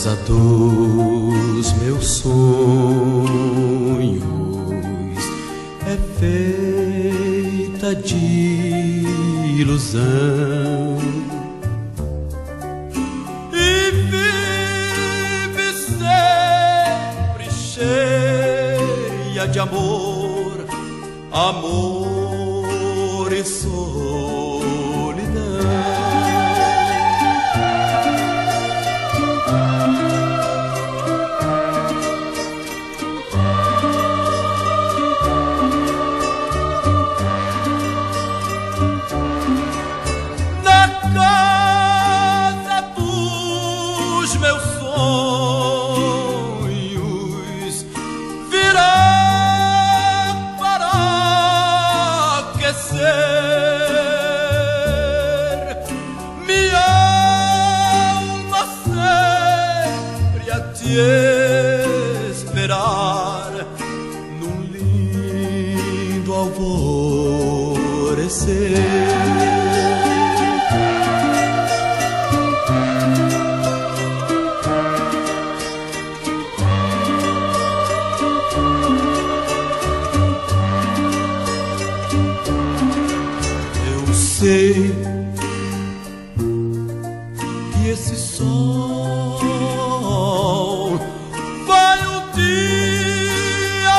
casa dos meus sonhos é feita de ilusão e vive sempre cheia de amor, amor e solidão. Esperar num lindo alvorecer. Eu sei que esse sol vai um dia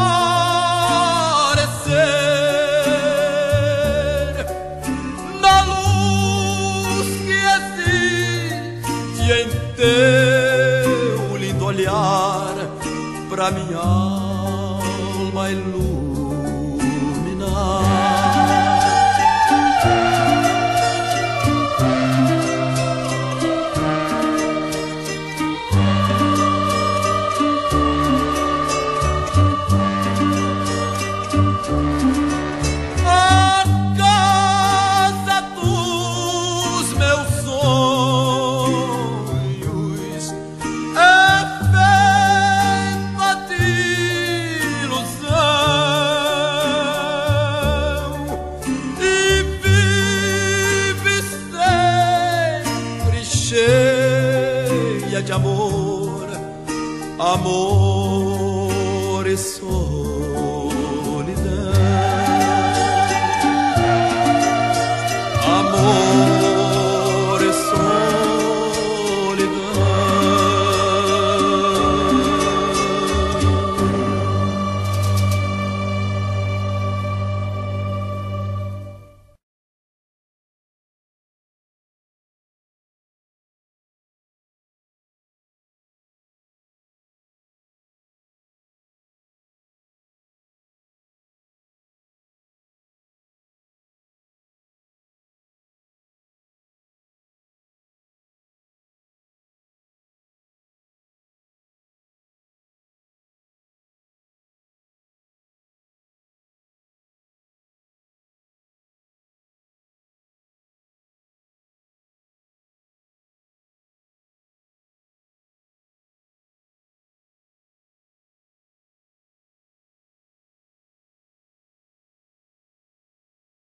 aparecer na luz que existe em teu lindo olhar, pra minha alma iluminar. Cheia de amor, amor